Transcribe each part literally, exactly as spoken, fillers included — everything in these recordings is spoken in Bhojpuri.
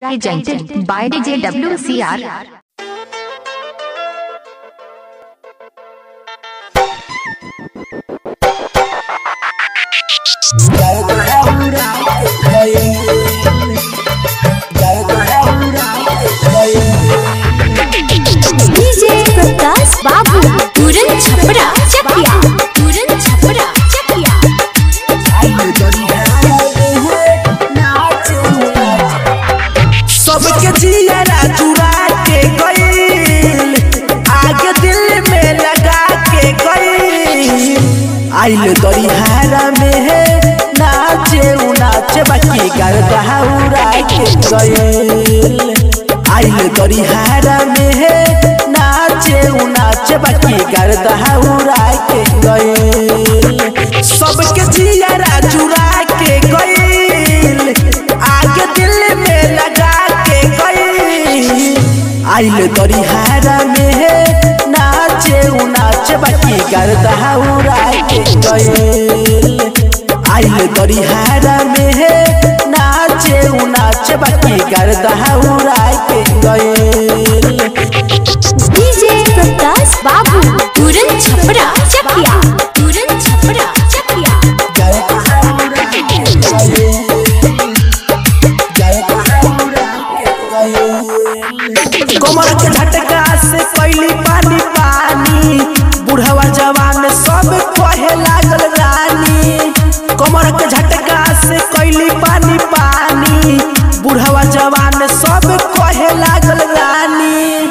Presented by D J W C R. DJ Prakash Babu Puran Chhapra चकिया पूरन छपरा चकिया सबके जियरा चुरा के गइल आगे दिल में लगा के गइल आइल दरिहारा में है नाचे नाचे बाकी गर्दा उड़ा के गइल आइल दरिहारा में है नाचे नाचे बाकी गर्दा उड़ा के गइल सबके जियरा चुरा के गइल आगे दिल में लगा के गइल आइल दरिहारा में है नाचे नाचे बाकी गर्दा उड़ा के गइल आइल दरिहारा में है नाचे नाचे बाकी गर्दा उड़ा के गइल डीजे प्रकाश बाबू पूरन छपरा चकिया पूरन छपरा चकिया कमर के झटका से कैली पानी पानी बुढ़वा जवान सब कहे लागल रानी कमर के झटका से कैली पानी पानी बुढ़वा जवान सब कहे लागल रानी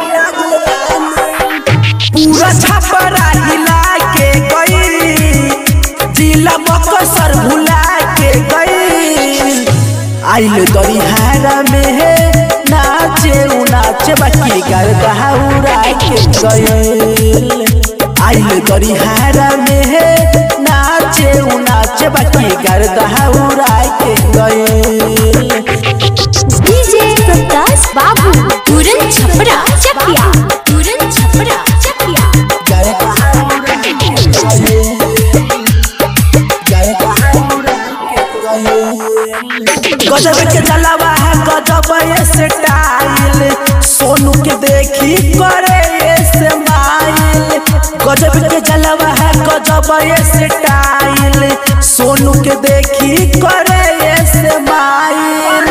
पूरा छपरा हिला के गई जिला बक्सर भुला के गई आइल दरिहारा में है नाचे नाचे बाकी गर्दा उड़ा के गइल आइल दरिहारा में है नाचे नाचे बाकी गर्दा उड़ा के गइल डीजे प्रकाश बाबू पूरन छपरा चकिया पूरन छपरा चकिया गजब के जलवा है गजब ये स्टाइल सोनू के देखी करे ये स्माइल गजब के जलवा है गजब ये स्टाइल सोनू के देखी करे ये स्माइल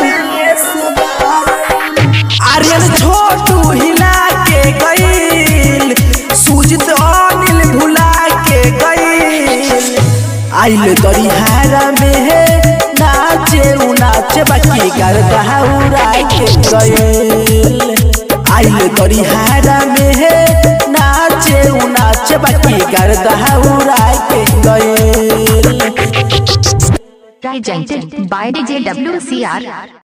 आर्यन छोटू हिला के गइल सुजित अनिल भुला के गइल आइल दरिहारा में है नाचे नाचे बाकी गर्दा उड़ा के गइल आइल दरिहारा में है नाचे नाचे बाकी गर्दा उड़ा के गइल Presented by D J W C R.